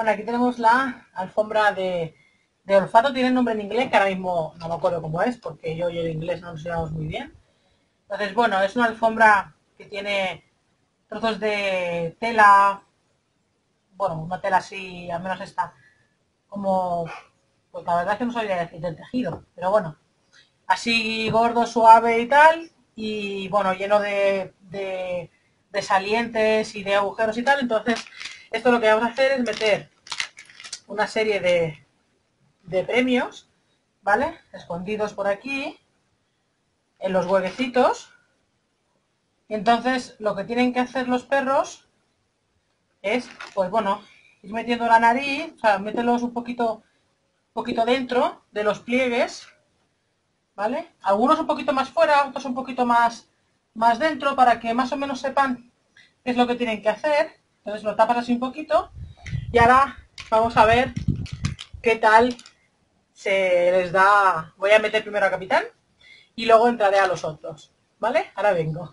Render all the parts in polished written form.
Bueno, aquí tenemos la alfombra de olfato, tiene nombre en inglés, que ahora mismo no me acuerdo cómo es, porque yo y el inglés no nos llevamos muy bien. Entonces, bueno, es una alfombra que tiene trozos de tela, bueno, una tela así, al menos está como, pues la verdad es que no sabría decir del tejido, pero bueno, así gordo, suave y tal, y bueno, lleno de salientes y de agujeros y tal. Entonces, esto lo que vamos a hacer es meter una serie de premios, ¿vale? Escondidos por aquí, en los huequecitos. Y entonces, lo que tienen que hacer los perros es, pues bueno, ir metiendo la nariz, o sea, mételos un poquito dentro de los pliegues, ¿vale? Algunos un poquito más fuera, otros un poquito más dentro, para que más o menos sepan qué es lo que tienen que hacer. Entonces lo tapas así un poquito y ahora vamos a ver qué tal se les da. Voy a meter primero a Capitán y luego entraré a los otros, ¿vale? Ahora vengo.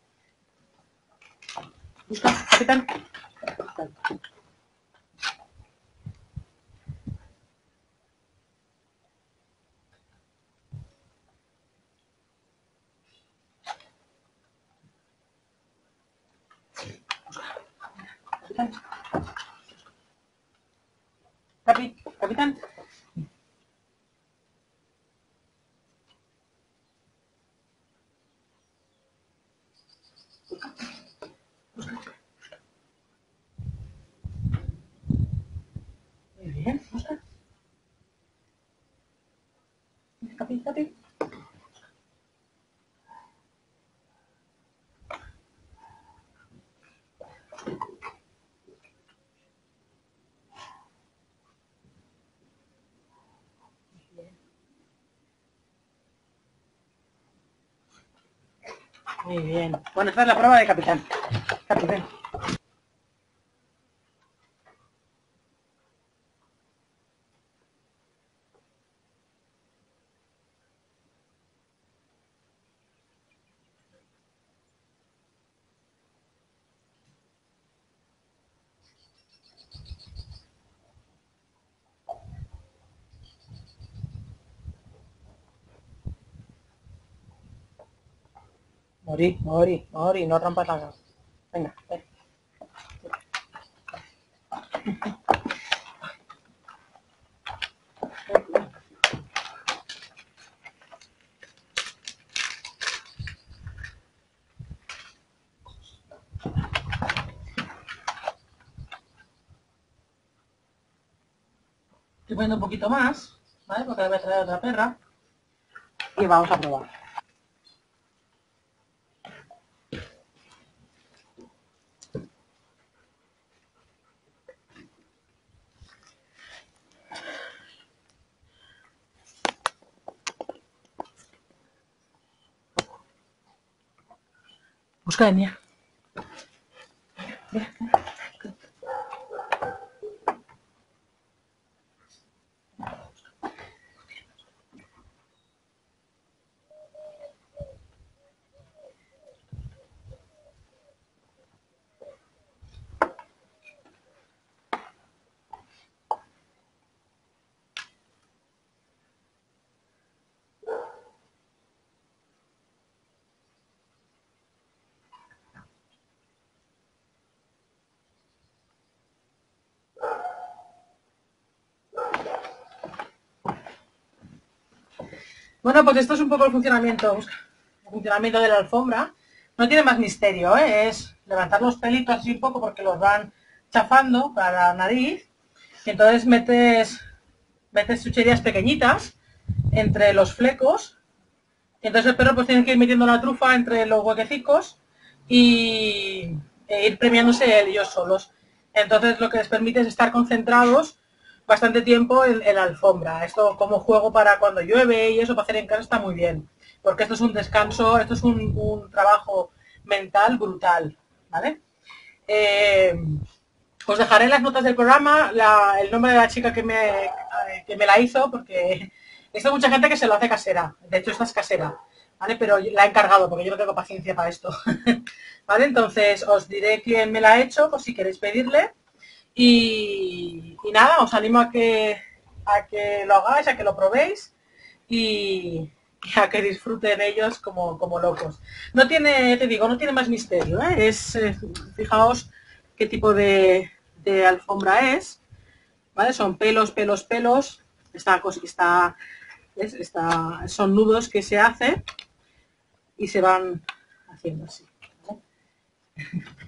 Busca, Capitán. Capitán. Capitán. Muy bien, busca. Capi. Muy bien. Bueno, esta es la prueba de Capitán. Capitán. Mori, no rompas la... Venga, ven. Estoy poniendo un poquito más, ¿vale? Porque voy a traer otra perra. Y vamos a probar. Busca Enya. Bueno, pues esto es un poco el funcionamiento de la alfombra. No tiene más misterio, ¿eh? Es levantar los pelitos así un poco porque los van chafando para la nariz. Y entonces metes chucherías pequeñitas entre los flecos. Y entonces el perro pues tiene que ir metiendo la trufa entre los huequecicos e ir premiándose ellos solos. Entonces lo que les permite es estar concentrados bastante tiempo en la alfombra. Esto como juego para cuando llueve y eso para hacer en casa está muy bien. Porque esto es un descanso, esto es un trabajo mental brutal, ¿vale? Os dejaré en las notas del programa el nombre de la chica que me la hizo, porque esto hay mucha gente que se lo hace casera. De hecho, esta es casera, ¿vale? Pero la he encargado porque yo no tengo paciencia para esto. ¿Vale? Entonces, os diré quién me la ha hecho, por si queréis pedirle. Y nada, os animo a que lo hagáis, a que lo probéis y a que disfruten ellos como locos. No tiene, te digo, no tiene más misterio, ¿eh? Fijaos qué tipo de alfombra es, ¿vale? Son pelos, pelos, pelos. Esta cosa que está, ¿ves? Son nudos que se hacen y se van haciendo así, ¿vale?